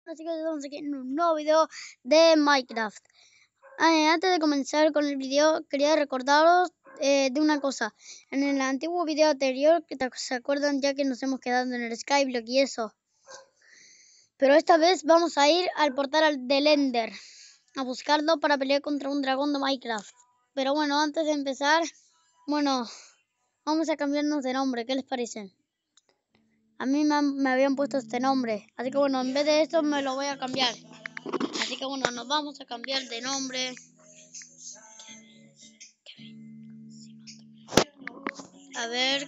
Así que estamos aquí en un nuevo video de Minecraft. Antes de comenzar con el video, quería recordaros de una cosa. En el antiguo video anterior, ¿se acuerdan? Ya que nos hemos quedado en el Skyblock y eso. Pero esta vez vamos a ir al portal del Ender a buscarlo para pelear contra un dragón de Minecraft. Pero bueno, antes de empezar, vamos a cambiarnos de nombre. ¿Qué les parece? A mí me habían puesto este nombre, así que bueno, en vez de esto me lo voy a cambiar. Así que bueno, nos vamos a cambiar de nombre. A ver.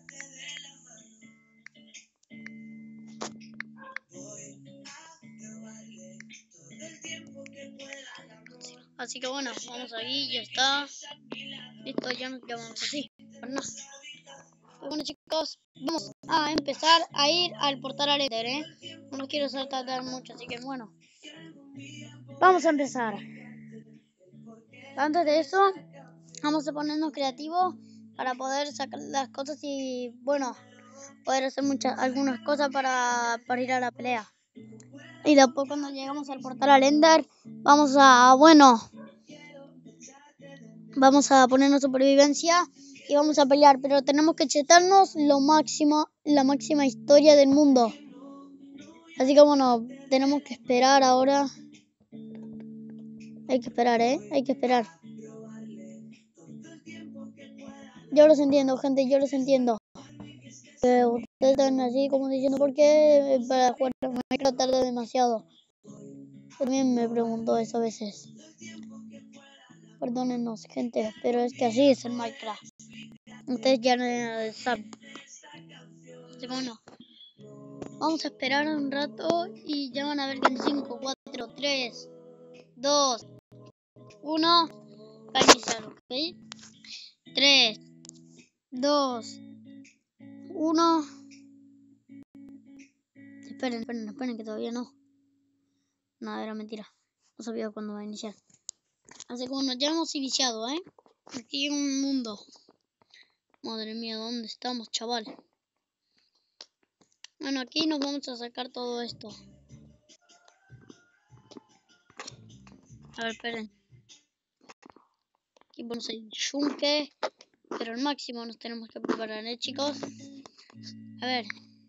Así que bueno, vamos aquí, ya está. Listo, ya nos llamamos así. Pues nada. Pues bueno chicos, vamos a empezar a ir al portal al Ender, No quiero tardar mucho, así que bueno. Vamos a empezar. Antes de eso, vamos a ponernos creativos para poder sacar las cosas y bueno, poder hacer algunas cosas para ir a la pelea. Y después cuando llegamos al portal al Ender, vamos a ponernos supervivencia y vamos a pelear, pero tenemos que chetarnos la máxima historia del mundo. Así que bueno, tenemos que esperar ahora. Hay que esperar, hay que esperar. Yo los entiendo, gente, yo los entiendo. Ustedes están así como diciendo, ¿por qué para jugar a Minecraft tarda demasiado? También me pregunto eso a veces. Perdónenos, gente, pero es que así es el Minecraft. Ustedes ya no saben. Así que bueno, vamos a esperar un rato y ya van a ver que en 5, 4, 3, 2, 1, va a iniciar, ¿ok? 3, 2, 1. Esperen, que todavía no. No, era mentira. No sabía cuándo va a iniciar. Así que bueno, ya hemos iniciado, Aquí hay un mundo. Madre mía, ¿dónde estamos, chaval? Bueno, aquí nos vamos a sacar todo esto. A ver, esperen. Aquí ponemos el yunque. Pero al máximo nos tenemos que preparar, chicos. A ver.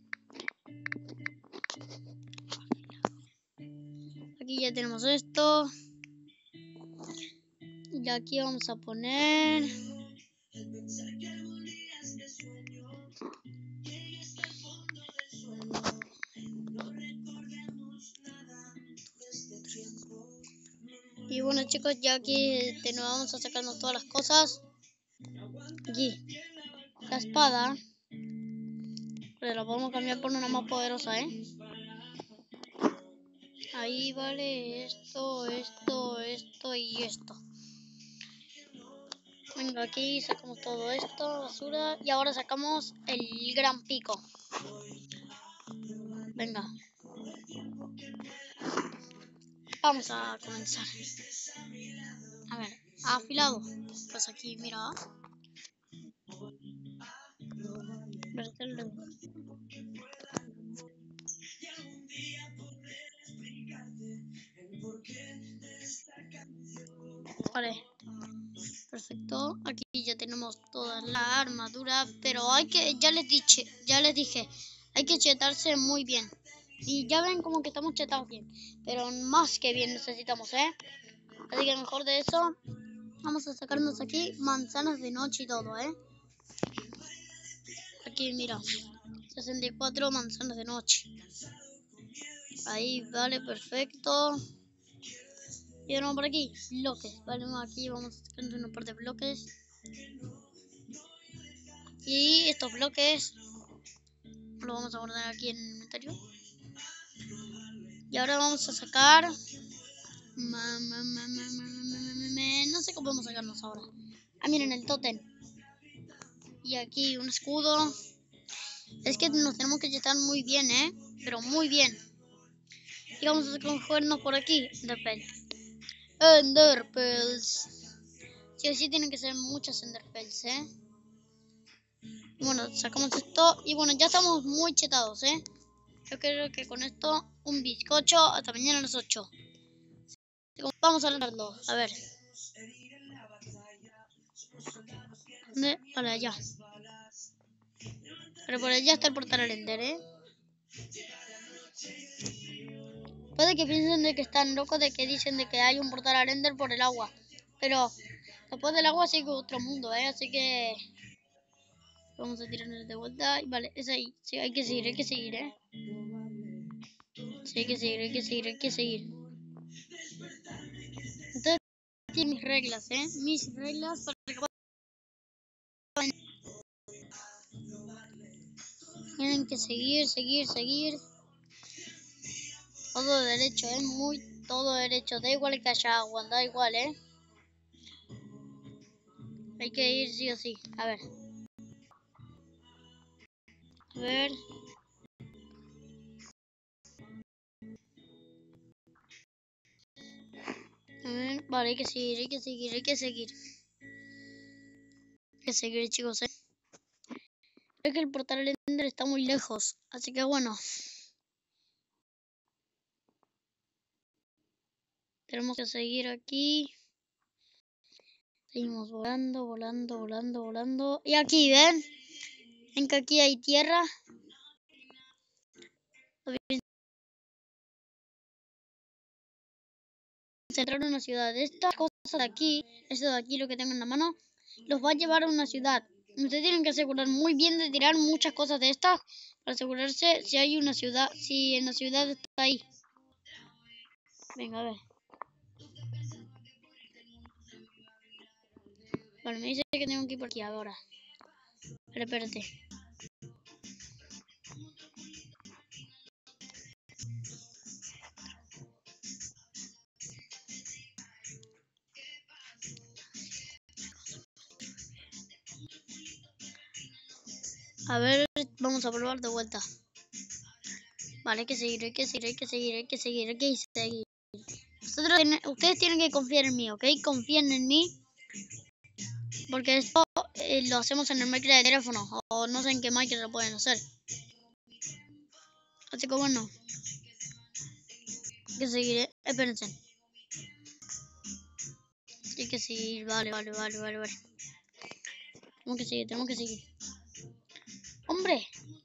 Aquí ya tenemos esto. Y aquí vamos a poner... Y bueno chicos, ya aquí nos vamos a sacarnos todas las cosas. Aquí, la espada. Pero la podemos cambiar por una más poderosa, Ahí vale esto y esto. Venga, aquí sacamos todo esto, basura. Y ahora sacamos el gran pico. Venga. Vamos a comenzar. A ver, afilado. Pues aquí, mira. Vale. Perfecto. Aquí ya tenemos toda la armadura. Pero ya les dije, hay que chetarse muy bien. Y ya ven como que estamos chetados bien. Pero más que bien necesitamos, Así que mejor de eso, vamos a sacarnos aquí manzanas de noche y todo, Aquí, mira, 64 manzanas de noche. Ahí, vale, perfecto. Y de nuevo por aquí, bloques. Vale, aquí vamos a sacar una parte de bloques. Y estos bloques los vamos a guardar aquí en el inventario. Y ahora vamos a sacar... No sé cómo podemos sacarnos ahora. Ah, miren, el tótem. Y aquí un escudo. Es que nos tenemos que chetar muy bien, pero muy bien. Y vamos a cogernos por aquí. Enderpearls. Sí o sí tienen que ser muchas enderpearls, Bueno, sacamos esto. Y bueno, ya estamos muy chetados, Yo creo que con esto un bizcocho hasta mañana a las 8. Vamos a hablarlo. A ver. ¿Dónde? Para allá. Pero por allá está el portal al Ender, ¿eh? Puede que piensen de que están locos, de que dicen de que hay un portal al Ender por el agua. Pero después del agua sigue otro mundo, ¿eh? Así que vamos a tirarnos de vuelta. Vale, es ahí. Sí, hay que seguir, ¿eh? Sí, hay que seguir. Entonces, tiene mis reglas, ¿eh? Mis reglas para que puedan... Tienen que seguir. Todo derecho, todo derecho. Da igual que haya agua, da igual, ¿eh? Hay que ir sí o sí. A ver. Vale, hay que seguir, chicos, ¿eh? Creo que el portal al Ender está muy lejos, así que bueno. Tenemos que seguir aquí. Seguimos volando. Y aquí, ¿ven? Ven que aquí hay tierra. Centrar una ciudad. Estas cosas de aquí, eso de aquí, lo que tengo en la mano, los va a llevar a una ciudad. Ustedes tienen que asegurar muy bien de tirar muchas cosas de estas para asegurarse si hay una ciudad, si en la ciudad está ahí. Venga, a ver. Vale, me dice que tengo que ir por aquí ahora. Pero espérate. A ver, vamos a probar de vuelta. Vale, hay que seguir. Ustedes tienen que confiar en mí, ¿ok? Confíen en mí. Porque esto lo hacemos en el Minecraft de teléfono. O no sé en qué Minecraft lo pueden hacer. Así que bueno. Hay que seguir, espérense. Hay que seguir, vale. Tenemos que seguir. ¡Hombre!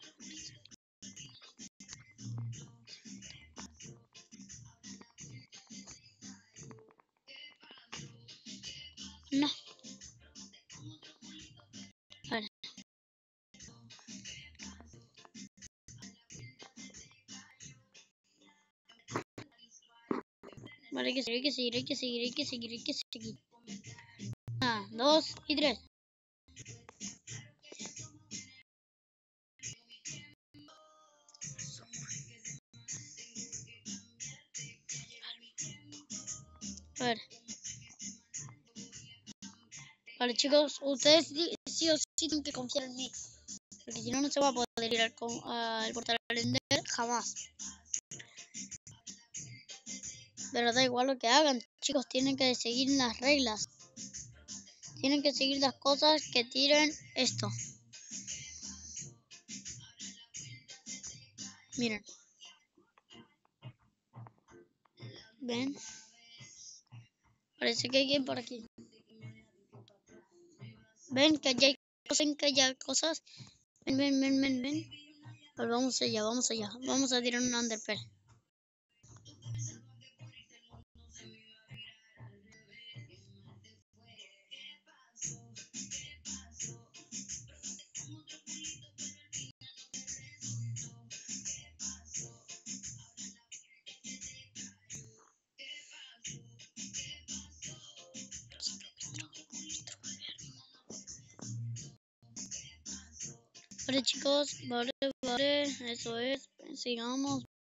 No. Vale. Vale, hay que seguir. 1, 2 y 3. A ver. Vale, chicos, ustedes sí o sí tienen que confiar en mí. Porque si no, no se va a poder ir al portal al Ender jamás. Pero da igual lo que hagan, chicos, tienen que seguir las reglas. Tienen que seguir las cosas que tiren esto. Miren. ¿Ven? Parece que hay alguien por aquí. ¿Ven que allá hay cosas? Ven. Pues vamos allá. Vamos a tirar un Enderpearl. Vale, chicos, vale, eso es. Sigamos.